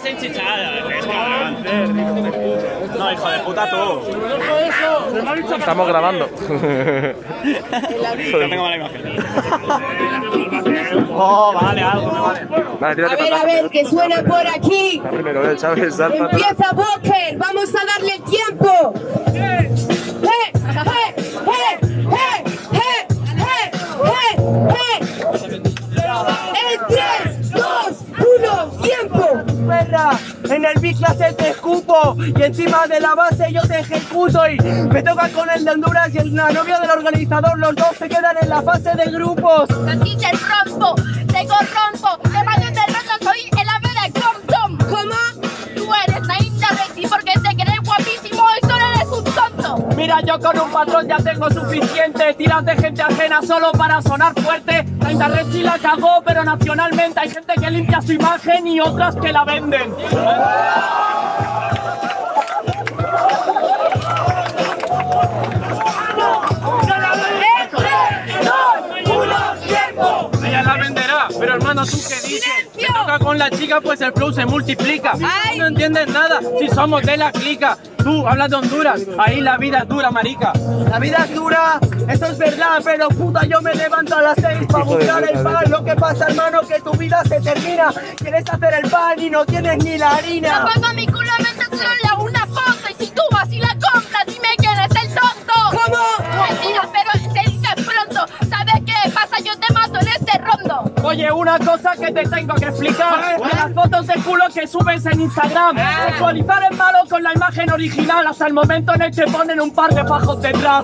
enchichada, es cabrón. No, hijo de puta tú. Estamos grabando. No tengo mala imagen. Oh, vale, algo me vale. Vale, A ver, que suena por aquí. Primero, Chávez, salta. Empieza Boker, vamos a darle el tiempo. En 3, 2, 1, tiempo. Perra, en el B-Clase te escupo y encima de la base yo te ejecuto y me toca con el de Honduras y la novia del organizador, los dos se quedan en la fase de grupos. A ti te rompo, te corrompo, te baño de roto, soy el ave de Compton. ¿Cómo? Tú eres Nainda Rexy porque te crees guapísimo y solo eres un tonto. Mira, yo con un patrón ya tengo suficiente, tiras de gente ajena solo para sonar fuerte. La red sí la cagó, pero nacionalmente hay gente que limpia su imagen y otras que la venden. Ella la venderá, pero hermano, ¿tú qué dices? Me toca con la chica, pues el flow se multiplica. Ay. No entiendes nada si somos de la clica. Tú hablas de Honduras, ahí la vida es dura, marica. La vida es dura, eso es verdad, pero puta, yo me levanto a las 6 para buscar el pan. Lo que pasa, hermano, que tu vida se termina. Quieres hacer el pan y no tienes ni la harina. Tampoco mi culo me solo le hago una foto y si tú vas y la compras, dime quién es el tonto. ¿Cómo? Mentira, pero se dice pronto. ¿Sabes qué pasa? Yo te mato en este rondo. Oye, una cosa que te tengo que explicar. De las fotos de culo que subes en Instagram. Actualizar es malo con la imagen original hasta el momento en el que ponen un par de fajos detrás.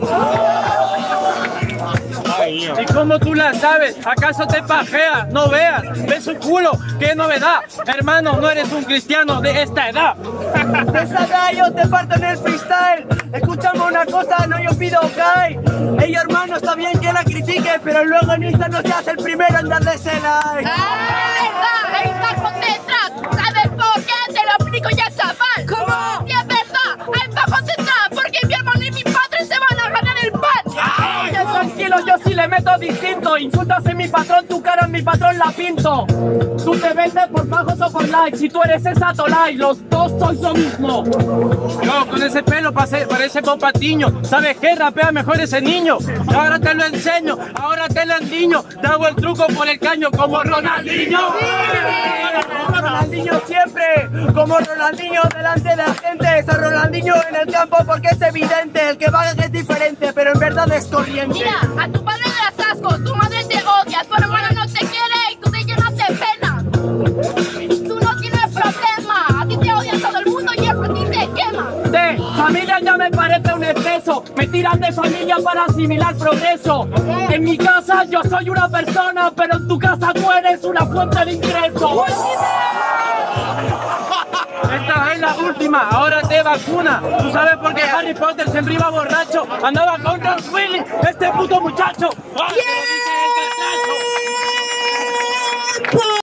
¿Y cómo tú la sabes? ¿Acaso te pajeas? No veas, ves su culo, qué novedad. Hermano, no eres un cristiano de esta edad. De esta edad yo te parto en el freestyle. Escúchame una cosa, no yo pido Kai. Ey, hermano, está bien que la critique, pero luego en Insta no se hace el primero en darle ese like. ¡Ah, es verdad! ¡Hay bajo detrás! ¿Sabes por qué? Te lo explico ya, chaval. ¿Cómo? Sí, es verdad, hay bajo detrás, porque mi hermano y mi padre se van a ganar el pan. Oye, tranquilo, yo sí le meto distinto. Insultas en mi patrón, tu cara en mi patrón la pinto. Tú te vendes por bajos o por likes. Si tú eres esa Tolai, los dos sois lo mismo. No, con ese pelo parece Bob Patiño. ¿Sabes qué? Rapea mejor ese niño. Ahora te lo enseño, ahora te lo endiño. Te hago el truco por el caño como Ronaldinho. Como Ronaldinho siempre, como Ronaldinho delante de la gente. Es Ronaldinho en el campo porque es evidente. El que va es diferente, pero en verdad es corriente. Mira, a tu padre le das asco, tu madre te odia, tu hermano no te quiere y tú te llenas de pena. Tú no tienes problema, a ti te odia todo el mundo y eso a ti te quema. De familia ya me parece un exceso. Me tiran de familia para asimilar progreso. En mi casa yo soy una persona, pero en tu casa tú eres una fuente de ingreso. Esta es la última, ahora te vacuna. ¿Tú sabes por qué Harry Potter siempre iba borracho? Andaba con Ron Weasley, este puto muchacho. ¡Bien!